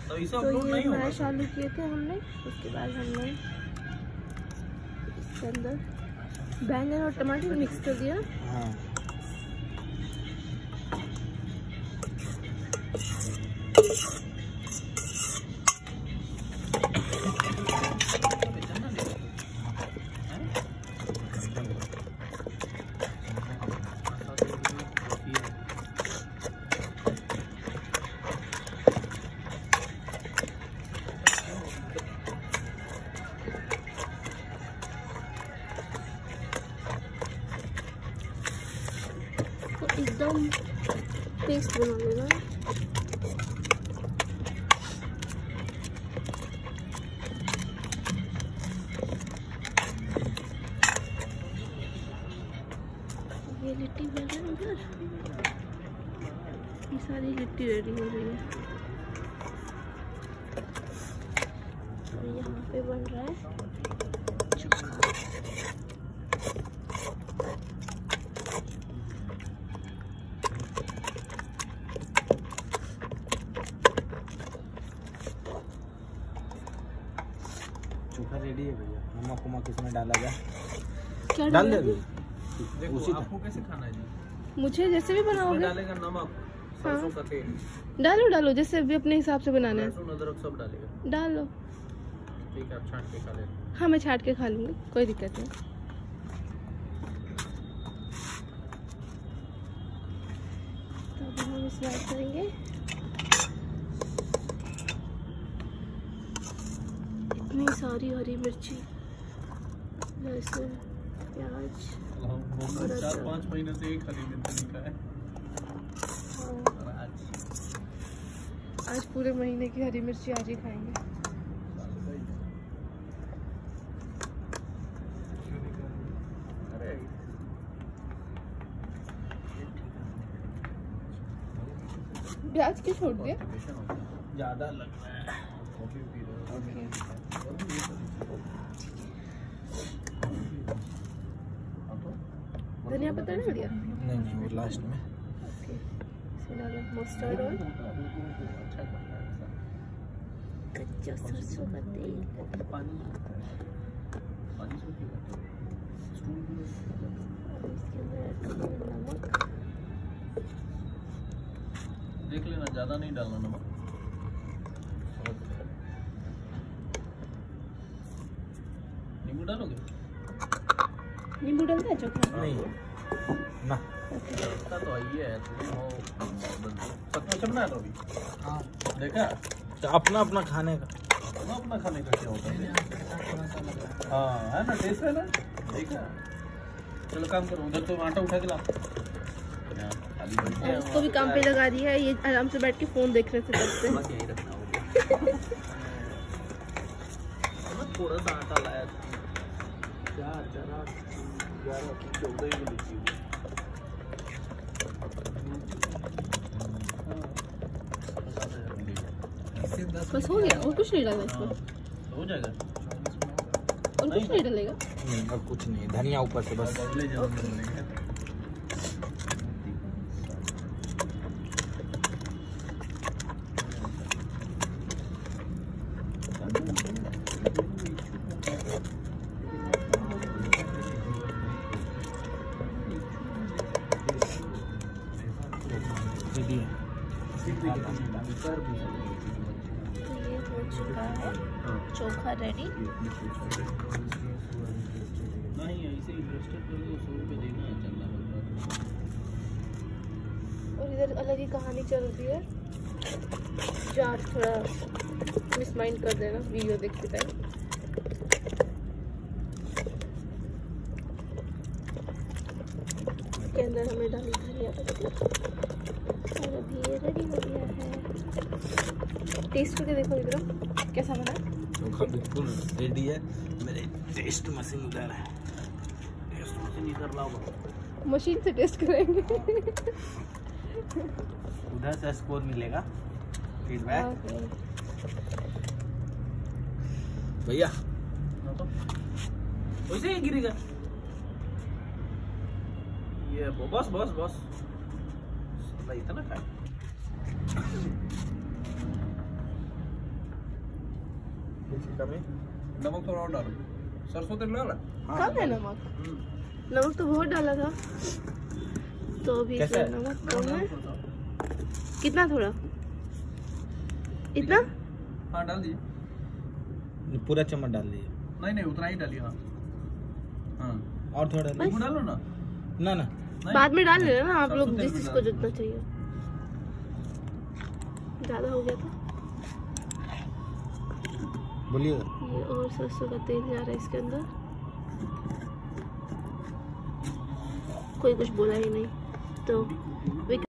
तो ये मैश आलू किए थे हमने, उसके बाद हमने इसके अंदर बैंगन और टमाटर मिक्स कर दिया। हाँ। एकदम टेस्ट बना लेगा। ये लिट्टी बन रहा है उधर, ये सारी लिट्टी रेडी हो रही है और यहाँ पे बन रहा है चोखा रेडी है भैया। नमक वमक इसमें डाला गया, क्या डाल दे अभी। देखो आपको कैसे खाना है जी? मुझे जैसे भी बनाओगे डालेगा नमक, सरसों का तेल, डालो डालो जैसे भी अपने हिसाब से बनाना है, लहसुन अदरक सब डालेगा। डालो। ठीक है, आप छांट के खा लेना। हाँ मैं छाट के खा लूँगी, कोई दिक्कत नहीं। तो अभी हम इसे ऐड करेंगे। इतनी सारी हरी मिर्ची, लहसुन, प्याज। 4-5 महीने से एक हरी मिर्च नहीं खाया। आज पूरे महीने की हरी मिर्ची आज ही खाएंगे। प्याज क्यों छोड़ दिया? ज्यादा लग रहा है। धनिया पत्ता डाल दिया? नहीं वो लास्ट में। ओके, इसमें डालो मस्टर्ड ऑयल, कच्चा सरसों का तेल, इसके अंदर ऐड करेंगे नमक। देख लेना, ज्यादा नहीं डालना नमक। नींबू डालोगे? नींबू डालता है चोखा? नहीं ना, इसका तो आइए है सच में अभी। हाँ देखा, तो अपना अपना खाने का, अपना खाने का क्या होता है। हाँ है ना, टेस्ट है ना। देखा, चलो काम करो, उधर तो आटा उठा के ला। उसको भी काम पे लगा दिया है, ये आराम से बैठ के फोन देख रहे थे तब से। बस यही रखना होगा। थोड़ा सा आटा लाया था, 4, 8, 11, 14 ही लिखी हुई। बस हो गया, और कुछ नहीं डालना इसमें? हो जाएगा, और कुछ नहीं डालेगा? नहीं और कुछ नहीं, धनिया ऊपर से बस। रेडी है। तो ये हो चुका है चोखा रेडी। नहीं ऐसे इंटरेस्टेड कर दो, 100 रुपये देना है, चलना होगा। और इधर अलग ही कहानी चल रही है, जो आप थोड़ा मिस माइंड कर देना वीडियो देखते टाइम। इसके अंदर हमने डाली धनिया पत्ती और अभी ये रेडी हो गया है। टेस्ट करके देखो इधर कैसा बना। चोखा बिल्कुल रेडी है। मेरे टेस्ट मशीन उधर है, टेस्ट मशीन इधर लाओ, मशीन से टेस्ट करेंगे। उधर से स्कोर मिलेगा, फीडबैक। भैया वैसे ही गिरेगा ये। बस बस बस इतना खाए। नमक थोड़ा और डालो। सरसों तेल डाला? कम है नमक? नमक तो बहुत डाला था, तो अभी इसमें नमक कम है। कितना? थोड़ा इतना? हाँ डाल दिए, पूरा चम्मच डाल दिए। नहीं उतना ही डालिए। हाँ हाँ और थोड़ा नींबू डालो ना। ना बाद में डाल लेना ना आप लोग, जिसको जितना चाहिए। ज्यादा हो गया था। बोलिए। ये और सरसों का तेल जा रहा है इसके अंदर। कोई कुछ बोला ही नहीं तो